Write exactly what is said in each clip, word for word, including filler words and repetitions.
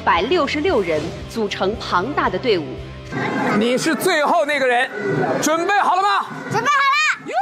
百六十六人组成庞大的队伍。 你是最后那个人，准备好了吗？ 准备好了。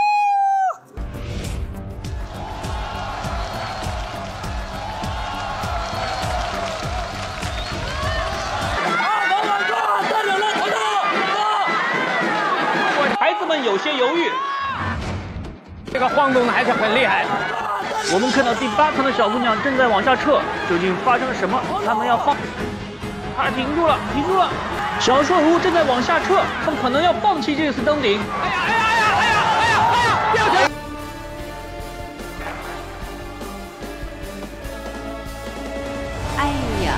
孩子们有些犹豫， 这个晃动的还是很厉害。 我们看到第八层的小姑娘正在往下撤，究竟发生了什么？他们要放，她停住了，停住了。小硕如正在往下撤，他们可能要放弃这次登顶。哎呀哎呀哎呀哎呀哎呀哎呀！掉下来！ 哎呀！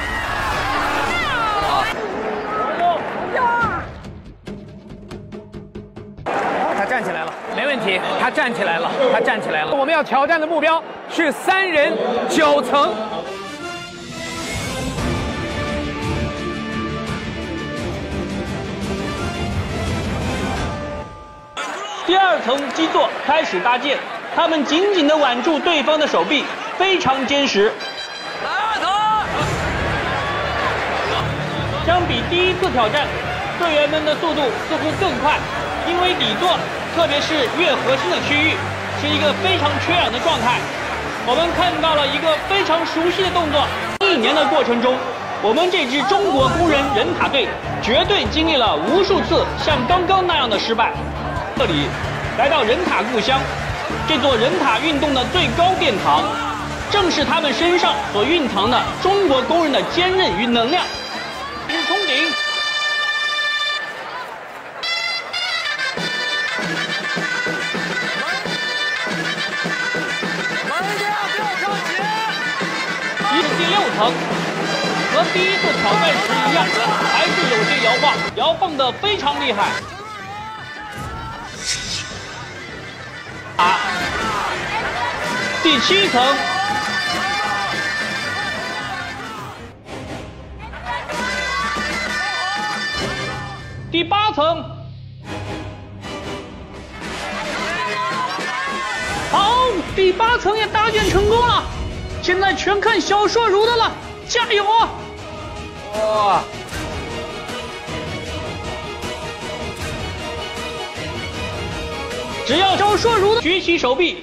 他站起来了，没问题。他站起来了，他站起来了。我们要挑战的目标是三人九层。 第二层基座开始搭建，他们紧紧地挽住对方的手臂，非常坚实。相比第一次挑战，队员们的速度似乎更快，因为底座，特别是越核心的区域，是一个非常缺氧的状态。我们看到了一个非常熟悉的动作。一年的过程中，我们这支中国工人人塔队绝对经历了无数次像刚刚那样的失败。这里，来到人塔故乡，这座人塔运动的最高殿堂，正是他们身上所蕴藏的中国工人的坚韧与能量。是冲顶，一是第六层，和第一次挑战时一样，还是有些摇晃，摇晃得非常厉害。啊，第七层，第八层，好，第八层也搭建成功了，现在全看小硕如的了，加油啊！ 哇！ 只要小硕如的举起手臂，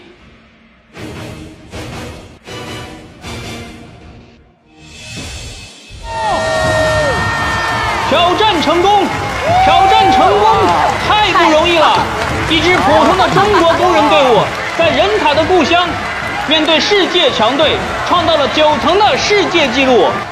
挑战成功，挑战成功，太不容易了！一支普通的中国工人队伍，在人塔的故乡，面对世界强队，创造了九层的世界纪录。